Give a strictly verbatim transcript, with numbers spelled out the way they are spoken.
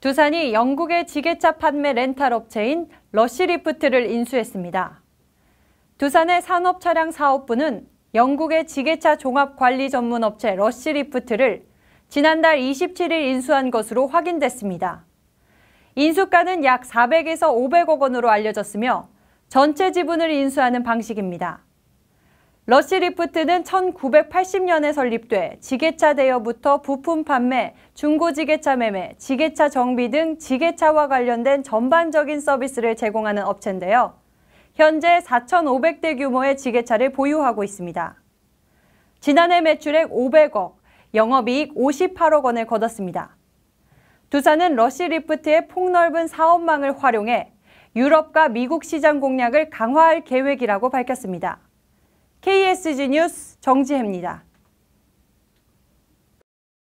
두산이 영국의 지게차 판매 렌탈 업체인 러쉬리프트를 인수했습니다. 두산의 산업차량 사업부는 영국의 지게차 종합관리 전문 업체 러쉬리프트를 지난달 이십칠 일 인수한 것으로 확인됐습니다. 인수가는 약 사백에서 오백억 원으로 알려졌으며 전체 지분을 인수하는 방식입니다. 러쉬리프트는 천구백팔십 년에 설립돼 지게차 대여부터 부품 판매, 중고지게차 매매, 지게차 정비 등 지게차와 관련된 전반적인 서비스를 제공하는 업체인데요. 현재 사천오백 대 규모의 지게차를 보유하고 있습니다. 지난해 매출액 오백억, 영업이익 오십팔억 원을 거뒀습니다. 두산은 러쉬리프트의 폭넓은 사업망을 활용해 유럽과 미국 시장 공략을 강화할 계획이라고 밝혔습니다. 케이에스지 뉴스 정지혜입니다.